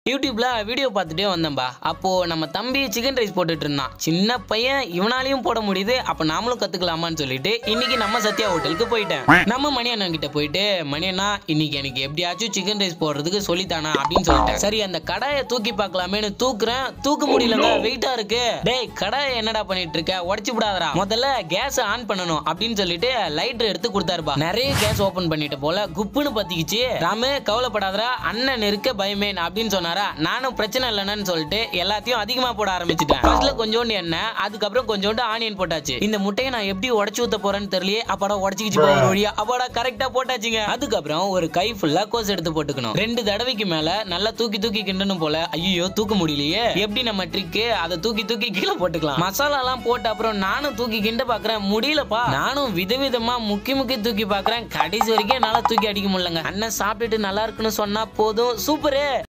யூடியூப்ல வீடியோ பார்த்துட்டே வந்தேன்பா. அப்போ நம்ம தம்பி சிக்கன் ரைஸ் போட்டுட்டு இருந்தான். சின்ன பையன், இவனாலையும் போட முடியுது, அப்ப நாமளும் கத்துக்கலாமான்னு சொல்லிட்டு இன்னைக்கு நம்ம சத்யா ஹோட்டலுக்கு போயிட்டேன். நம்ம மணி அண்ணன் கிட்ட போயிட்டு, மணி அண்ணா இன்னைக்கு எனக்கு எப்படியாச்சும் சிக்கன் ரைஸ் போடுறதுக்கு சொல்லித்தானா அப்படின்னு சொல்லிட்டேன். சரி அந்த கடாயை தூக்கி பார்க்கலாமேன்னு தூக்குறேன், தூக்க முடியலங்க, வெயிட்டா இருக்கு. டேய் கடாயை என்னடா பண்ணிட்டு இருக்க, உடைச்சு விடாதடா, முதல்ல கேஸ் ஆன் பண்ணணும் அப்படின்னு சொல்லிட்டு லைட்டர் எடுத்து கொடுத்தாருப்பா. நிறைய கேஸ் ஓபன் பண்ணிட்டு போல குப்புன்னு பத்திக்கிச்சு. ராமு கவலைப்படாதடா, அண்ணன் இருக்க பயமே அப்படின்னு சொன்னாரா. நானும் பிரச்சனை இல்லைன்னு சொல்லிட்டு எல்லாத்தையும் அதிகமா போட ஆரம்பிச்சுட்டேன். ஃபர்ஸ்ட்ல கொஞ்சோண்டு எண்ணெய், அதுக்கப்புறம் கொஞ்சோண்டு ஆனியன் போட்டாச்சு. இந்த முட்டையை நான் எப்படி உடைச்சு ஊத்த போறேன்னு தெரியல. அப்பாடா உடைச்சிக்கிச்சு போற வழியா, அப்பாடா கரெக்டா போட்டாச்சுங்க. அதுக்கப்புறம் ஒரு கை ஃபுல்லா கோஸ் எடுத்து போட்டுக்கணும். 2 தடவைக்கு மேல நல்லா தூக்கி தூக்கி கிண்டணும் போல. ஐயோ தூக்க முடியலையே, எப்படி நம்ம ட்ரிக்கு, அதை தூக்கி தூக்கி கீழே போட்டுக்கலாம். மசாலா எல்லாம் போட்ட அப்புறம் நானும் தூக்கி கிண்ட பாக்குறேன், முடியலப்பா. நானும் விதவிதமா முக்கி தூக்கி பாக்குறேன், கடைசி வரைக்கும் என்னால தூக்கி அடிக்க முடியலங்க. அண்ணன் சாப்பிட்டுட்டு நல்லா இருக்குன்னு சொன்னா போதும், சூப்பரு.